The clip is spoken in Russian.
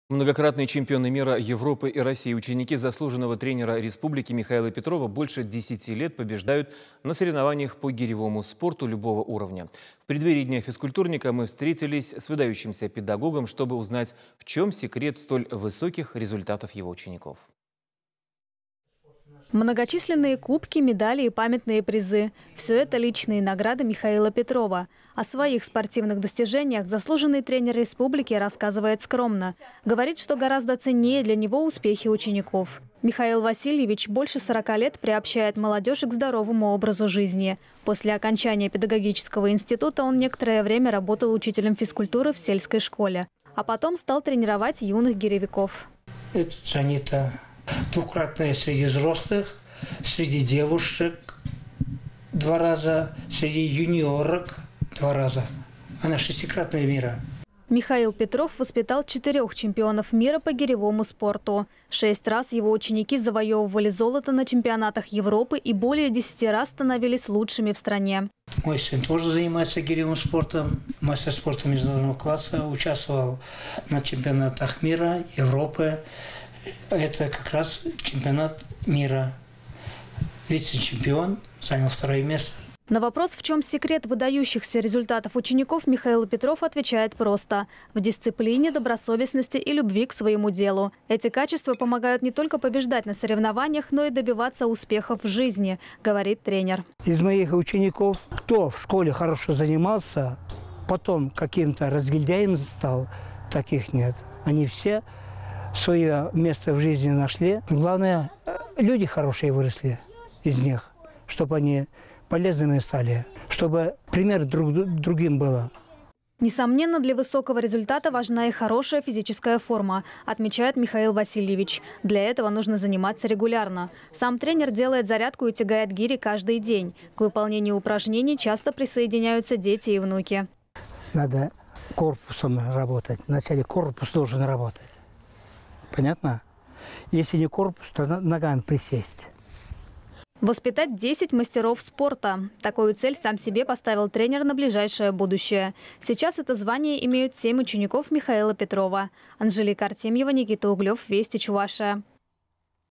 Многократные чемпионы мира, Европы и России, ученики заслуженного тренера республики Михаила Петрова больше 10 лет побеждают на соревнованиях по гиревому спорту любого уровня. В преддверии Дня физкультурника мы встретились с выдающимся педагогом, чтобы узнать, в чем секрет столь высоких результатов его учеников. Многочисленные кубки, медали и памятные призы – все это личные награды Михаила Петрова. О своих спортивных достижениях заслуженный тренер республики рассказывает скромно. Говорит, что гораздо ценнее для него успехи учеников. Михаил Васильевич больше 40 лет приобщает молодежь к здоровому образу жизни. После окончания педагогического института он некоторое время работал учителем физкультуры в сельской школе. А потом стал тренировать юных гиревиков. Это Джанита. Двукратная среди взрослых, среди девушек 2 раза, среди юниорок 2 раза. Она 6-кратная мира. Михаил Петров воспитал 4 чемпионов мира по гиревому спорту. 6 раз его ученики завоевывали золото на чемпионатах Европы и более 10 раз становились лучшими в стране. Мой сын тоже занимается гиревым спортом, мастер спорта международного класса, участвовал на чемпионатах мира, Европы. Это как раз чемпионат мира. Вице-чемпион, занял 2-е место. На вопрос, в чем секрет выдающихся результатов учеников, Михаил Петров отвечает просто – в дисциплине, добросовестности и любви к своему делу. Эти качества помогают не только побеждать на соревнованиях, но и добиваться успехов в жизни, говорит тренер. Из моих учеников, кто в школе хорошо занимался, потом каким-то разгильдяем стал, таких нет. Они все свое место в жизни нашли. Главное, люди хорошие выросли из них, чтобы они полезными стали, чтобы пример другим было. Несомненно, для высокого результата важна и хорошая физическая форма, отмечает Михаил Васильевич. Для этого нужно заниматься регулярно. Сам тренер делает зарядку и тягает гири каждый день. К выполнению упражнений часто присоединяются дети и внуки. Надо корпусом работать. Вначале корпус должен работать. Понятно? Если не корпус, то ногами присесть. Воспитать 10 мастеров спорта. Такую цель сам себе поставил тренер на ближайшее будущее. Сейчас это звание имеют 7 учеников Михаила Петрова. Анжелика Артемьева, Никита Углев, Вести Чувашия.